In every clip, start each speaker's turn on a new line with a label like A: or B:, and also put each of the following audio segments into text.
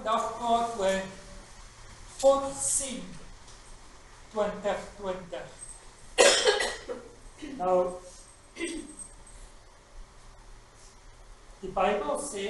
A: vandag praat oor God sien 2020. Nou, die Bybel sê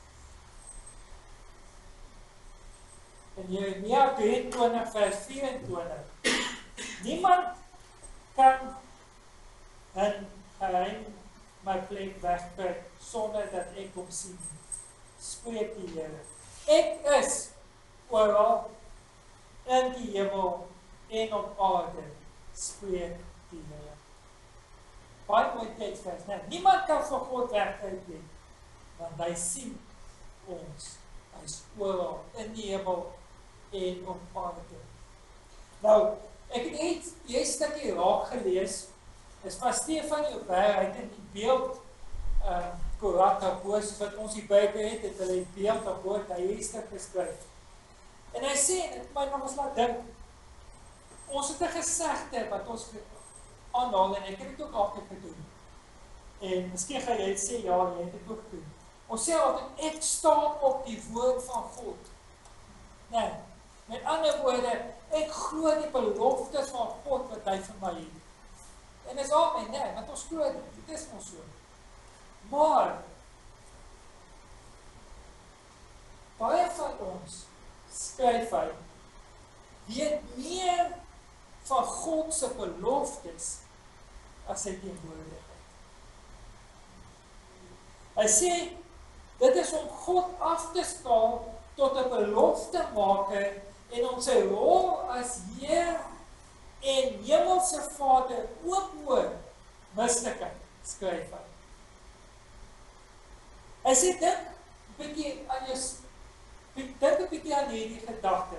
A: in Jeremia 23 vers 24, niemand kan in geheim my plek wegtrek sonder dat ek hom sien, spreek die Here. Ek is oral in die hemel en op aarde, spreek die Here. Baie mooi teksvers, né? Niemand kan vir God wegtrek nie, want hy sien ons. Hy is oral in die hemel en op aarde. Nou, ek het net die stukkie raak gelees, is van Stefan Joubert, hy het in die beeld korak daarbo, soos wat ons die Bybel het hulle die beeld daarbo, hy het stuk geskryf. En hy sê, dit my nog ons laat dink, ons het 'n gesegde wat ons aanhaal, en ek het dit ook altyd gedoen. En miskien gaan jy sê, ja, jy het dit ook gedoen. Ons sê altyd, ek staan op die woord van God. Nee, met ander woorde, ek glo die beloftes van God wat hy vir my het. En is amen, nee, want ons glo dit is ons so. Maar, baie van ons, skryf hy, weet meer van God se beloftes as sy teenwoordigheid. Hy sê, dit is om God af te skaal tot 'n beloftemaker en om sy rol as Heer en Hemelse Vader oop mislukken, skryf hy. Hy sê, dink 'n bietjie aan hierdie gedagte.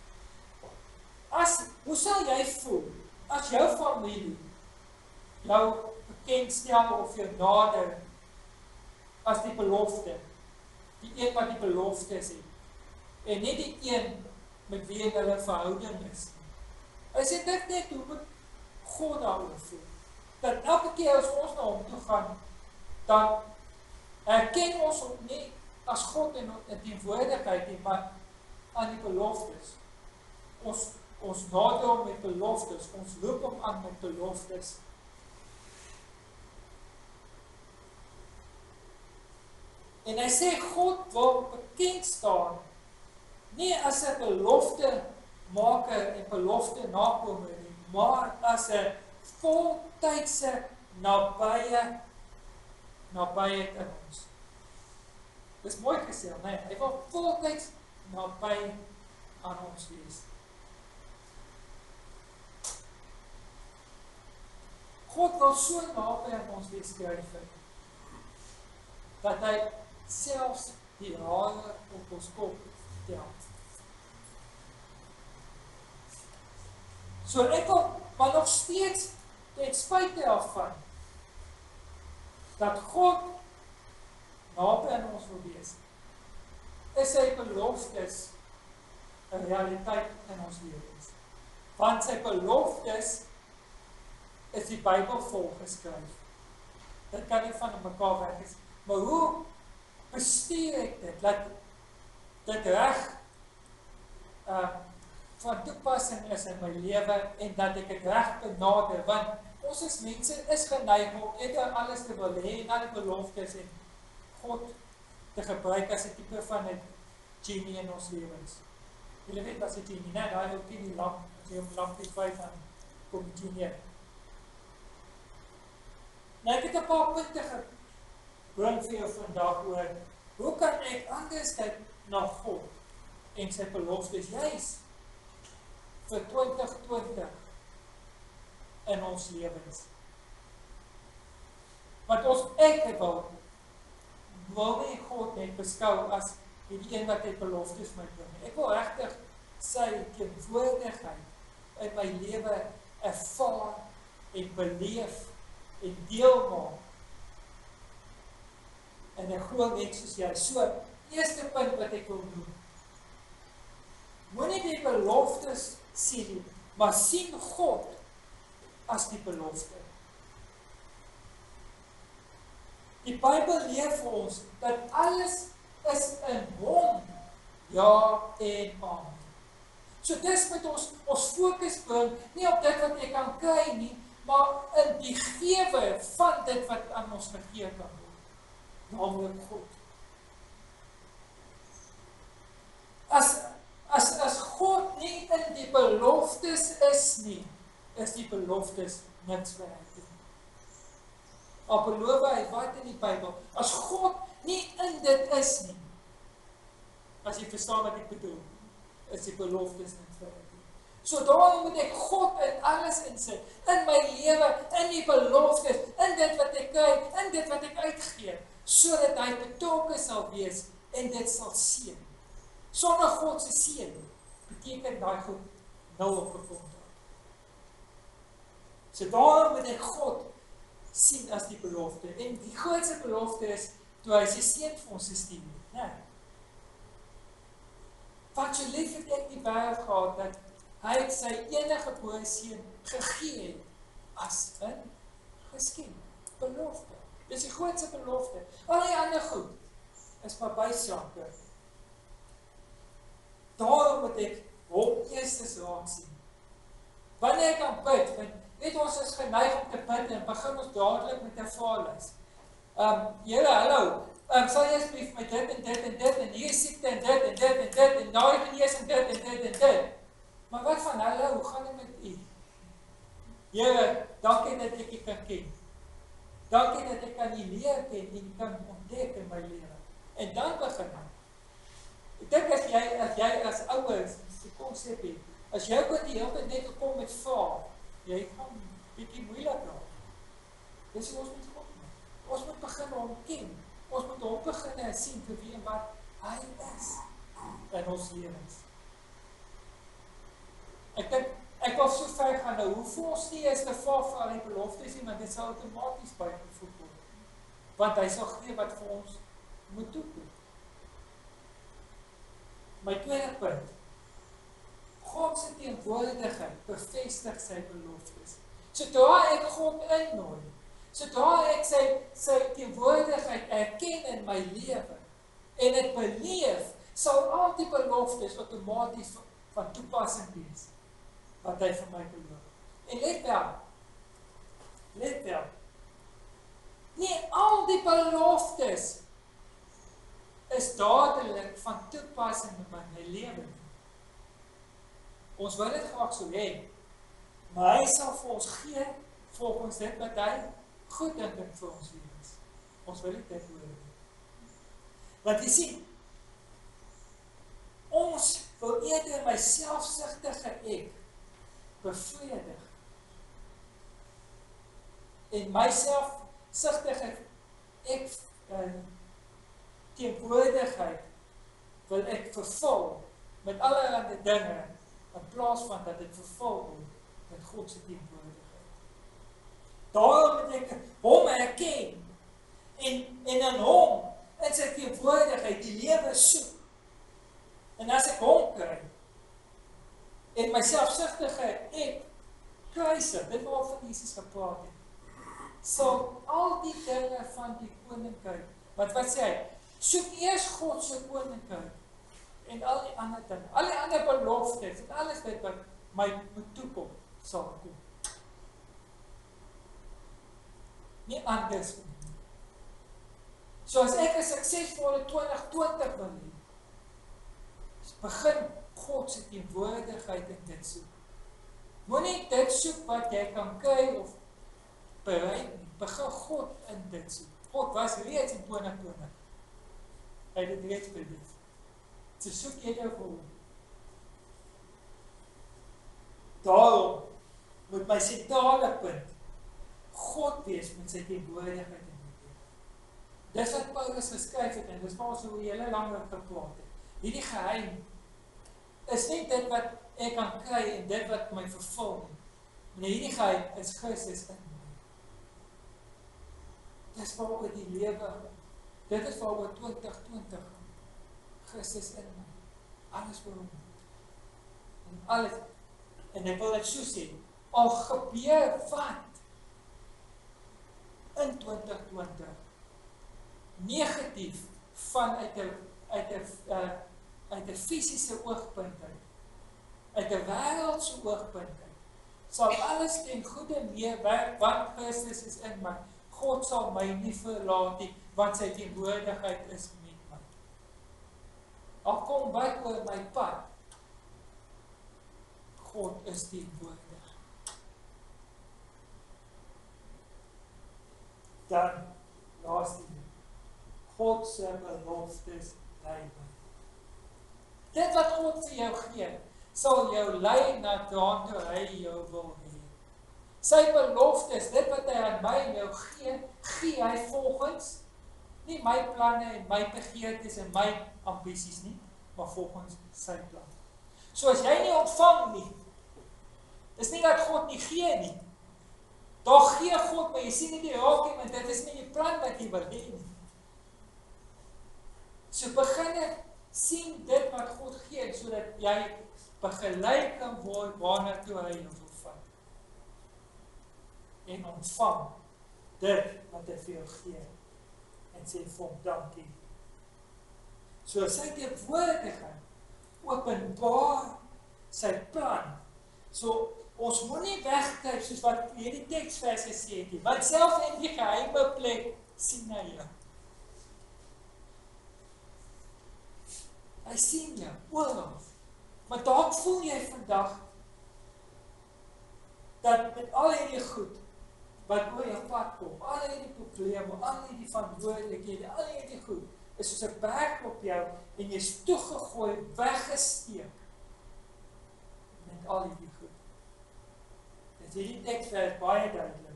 A: Hoe sal jy voel, as jou familie, jou bekendstel of jou nader, as die belofte, die een wat die beloftes het, en nie die een met wie hulle verhouding is. Hy sê, dit net hoe moet God daaroor voel. Dat elke keer as ons na hom toe gaan, dan herken ons hom nie as God in teenwoordigheid nie, maar aan die beloftes. Ons nader hom met beloftes, ons roep hom aan met beloftes. En hy sê, God wil bekend staan, nie as 'n belofte maker en belofte nakomer nie, maar as 'n voltydse nabyheid in ons. Dis mooi gesê, nee, hy wil voltyds naby aan ons wees. God wil so naby aan ons wees, skryf hy, dat hy selfs die hare op ons kop tel. So ek wil, maar nog steeds ten spyte daarvan, dat God naby aan ons wil wees, is sy beloftes 'n realiteit in ons lewens. Want sy beloftes is die Bybel volgeskryf. Dit kan nie van mekaar weg is. Maar hoe bestuur ek dit, laat dit reg van toepassing is in my lewe en dat ek dit reg benader, want ons as mense is geneig om alles te wil hê en al die beloftes en God te gebruik as 'n tipe van 'n genie in ons lewens. Julle weet wat 'n genie, né? Daai ou die lamp, as jy 'n lampie vyf aan kom genie. Nou ek het 'n paar punte gebring vir jou vandag oor hoe kan ek anders kyk na God en sy beloftes juis vir 2020 in ons lewens. Want ek wil nie God net beskou as die een wat hy beloftes my bring. Ek wil regtig sy teenwoordigheid in my lewe ervaar en beleef en deel maak. En ek glo net soos jy. So, eerste punt wat ek wil doen. Moenie die beloftes sien nie, maar sien God as die belofte. Die Bybel leer vir ons dat alles is in hom Ja en amen. So dis met ons fokus bring, nie op dit wat jy kan kry nie, maar in die gewe van dit wat aan ons gegee kan word. Naamlik God. As God nie in die beloftes is nie, is die beloftes niks werd nie. Al beloof hy wat in die Bybel, as God nie in dit is nie, as jy verstaan wat ek bedoel, is die beloftes niks werd nie. So daarom moet ek God in alles insit, in my lewe, in die beloftes, in dit wat ek kry, in dit wat ek uitgee, sodat hy betrokke sal wees en dit sal seën. Sonder God se seën beteken daai goed nul op gekom. So daarom moet ek God sien as die belofte. En die grootste belofte is toe hy sy seun vir ons gestuur het, né? Wat so lief het ek die wêreld gehad dat hy sy enige gebore seun gegee het as 'n geskenk, belofte. Dis die grootste belofte. Al die ander goed is maar bysake. Daarom moet ek hom eerstes raak sien. Wanneer ek kan bid, want weet ons is geneig om te bid en begin ons dadelik met 'n vraelys. Here, hallo, sal jy asseblief met dit en dit en dit en hier siekte en dit en dit en dit en daai genees en dit en dit en dit. Maar wat van hallo, hoe gaan dit met u? Here, dankie dat ek u kan ken. Dankie dat ek kan u leer ken en kan ontdek in my lewe. En dan begin ek. Ek dink as jy as ouers, die konsep het, as jy ook die hele tyd net kom met vrae, jy gaan bietjie moeilik raak. Dis hoe ons moet kom. Ons moet begin hom ken. Ons moet hom begin sien vir wie en wat hy is in ons lewens. Ek wil so ver gaan nou, hoe voel ons nie is te vaar vir al die beloftes nie, want dit sal outomaties bygevoeg word. Want hy sal gee wat vir ons moet toekom. My tweede punt. God se teenwoordigheid bevestig sy beloftes. Sodra ek God innooi, sodra ek sy teenwoordigheid erken in my lewe en dit beleef, sal al die beloftes outomaties van toepassing wees wat hy vir my beloof. En let wel, nie al die beloftes is dadelik van toepassing in my lewe. Ons wil dit graag so hê, maar hy sal vir ons gee volgens dit wat hy goed dink vir ons lewens. Ons wil dit hoor. Want jy sien, ons wil eerder my selfsugtige ek bevredig. En my selfsugtige ek teenwoordigheid wil ek vervul met allerlei dinge in plaas van dat dit vervul word met God se teenwoordigheid. Daarom moet ek hom erken en in hom, in sy teenwoordigheid die lewe soek. En as ek hom kry en my selfsugtige ek kruisig, dit waarvan Jesus gepraat het, sal al die dinge van die koninkryk, wat sê hy, soek eers God se koninkryk en al die ander dinge, al die ander beloftes en alles dit wat my moet toekom, sal kom. Nie anders nie. So as ek 'n suksesvolle 2020 wil hê, begin God se teenwoordigheid in dit soek. Moenie dit soek wat jy kan kry of bereik nie. Begin God in dit soek. God was reeds in 2020. Hy het dit reeds beleef. So soek jy nou vir hom. Daarom moet my sentrale punt God wees met sy teenwoordigheid in my lewe. Dis wat Paulus geskryf het en dis maar so hoe hele lank gepraat het. Hierdie geheim is nie dit wat ek kan kry en dit wat my vervul nie. Maar hierdie geheim is Christus in my. Dis waaroor die lewe, dit is waaroor 2020 Christus in my. Alles vir hom. En alles. En ek wil dit so sê, al gebeur wat in 2020 negatief vanuit 'n uit 'n fisiese oogpunt uit 'n wêreldse oogpunt sal alles ten goeie meewerk, want Christus is in my. God sal my nie verlaat nie, want sy teenwoordigheid is met my. Al kom wat oor my pad, God is teenwoordig. Dan, laaste ding, God se beloftes lei my. Dit wat God vir jou gee, sal jou lei na daartoe hy jou wil hê. Sy beloftes, dit wat hy aan my en jou gee hy volgens nie my planne en my begeertes en my ambisies nie, maar volgens sy plan. So as jy nie ontvang nie, is nie dat God nie gee nie. Daar gee God, maar jy sien nie die raak nie, want dit is nie die plan wat jy wil hê nie. So begin ek sien dit wat God gee, sodat jy begeleid kan word waarna toe hy jou wil vat. En ontvang dit wat hy vir jou gee. En sê vir hom dankie. So sy teenwoordigheid openbaar sy plan. So ons moet nie wegkyk soos wat hierdie teksvers gesê het nie, want selfs in die geheime plek sien hy jou. Hy sien jou oral. Maar dalk voel jy vandag dat met al hierdie goed wat oor jou pad kom, al hierdie probleme, al hierdie verantwoordelikhede, al hierdie goed, is soos 'n berg op jou en jy is toegegooi, weggesteek met al hierdie goed. Dit hierdie teks is baie duidelik.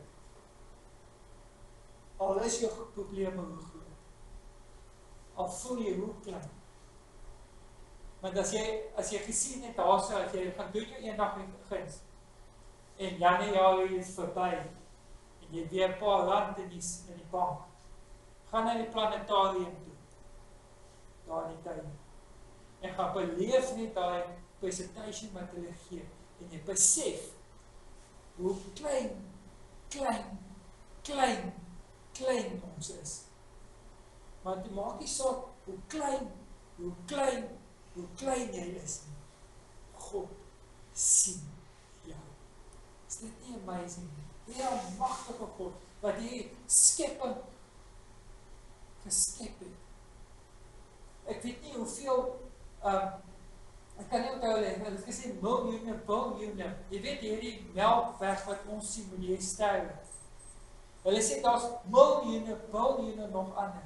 A: Al is jou probleme hoe groot, al voel jy hoe klein. Want as jy gesien het daarso, as jy gaan doen jou eendag guns, en Januarie is verby, en jy weer 'n paar rand in die bank, gaan na die planetarium toe, daar in die tuin, en gaan beleef net daai presentation wat hulle gee, en jy besef, hoe klein ons is. Maar dit maak nie saak hoe klein jy is nie. God sien jou. Is dit nie amazing nie? Die almagtige God, wat die skepping geskep het. Ek weet nie hoeveel, ek kan nie onthou, hulle het gesê biljoene. Jy weet hierdie melkweg wat ons sien met die sterre. Hulle sê daar's biljoene nog ander.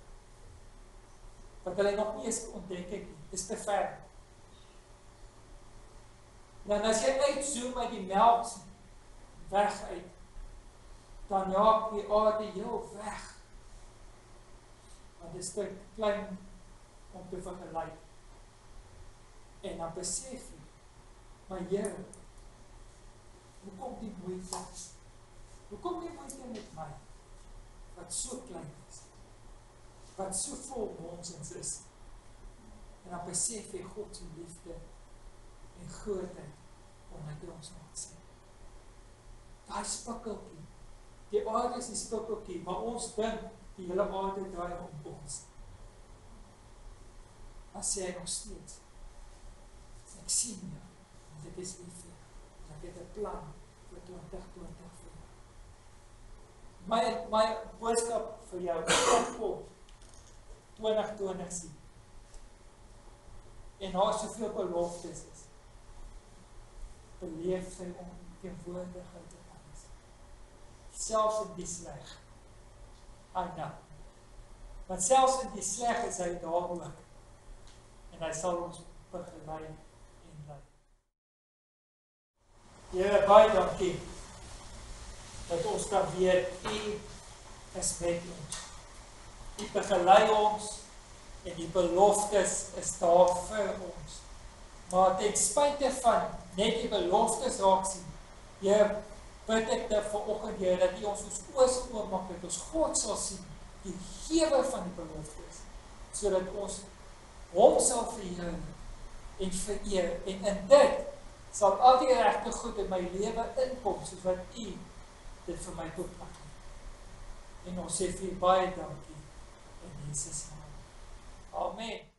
A: Wat hulle nog nie eens ontdek het nie. Dis te ver. Dan as jy uitzoom uit die melkweg uit, dan jaag die aarde heel weg. Want dit is te klein om te vergelyk. En dan besef jy, maar Here, hoekom die moeite? Hoekom die moeite met my? Wat so klein is. Wat so vol nonsens is. En dan besef jy God se liefde en grootheid omdat hy ons maak sien. Daai spikkeltjie. Die aarde is die spikkeltjie, maar ons dink die hele aarde draai om ons. Dan sê hy nog steeds, ek sien jou, want dit is lief vir jou. Ek het 'n plan vir 2020 vir jou. My boodskap vir jou, wat God 2020 sien. En daar soveel beloftes is. Beleef sy teenwoordigheid in alles. Selfs in die sleg. Aina. Want selfs in die sleg is hy daar ook. En hy sal ons begelei en lei. Here, baie dankie dat ons kan weet, U is met ons. U begelei ons en die beloftes is daar vir ons. Maar ten spyte van net die beloftes raak sien, Here, bid ek dit vanoggend, Here, dat U ons oë oopmaak, dat ons God sal sien, die gewer van die beloftes, sodat ons hom sal verheerlik en vereer. En in dit sal al die regte goed in my lewe inkom, soos wat U dit vir my beplan. En ons sê vir U baie dankie in Jesus naam. Amen.